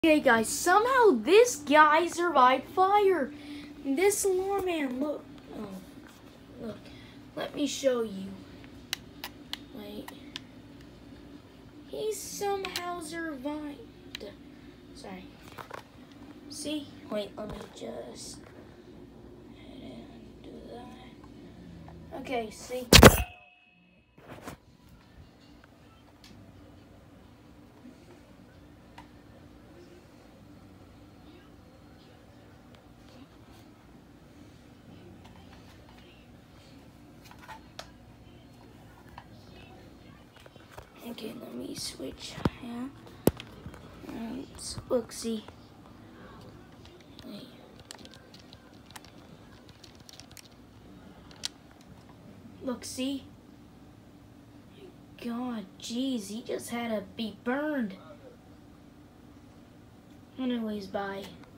Okay guys, somehow this guy survived fire. This lawman, look. Oh, look. Let me show you. Wait. He somehow survived. Sorry. See? Wait, let me just do that. Okay, see? Okay, let me switch. Yeah. Look, see. Wait. Look, see. God, jeez, he just had to be burned. Anyways, bye.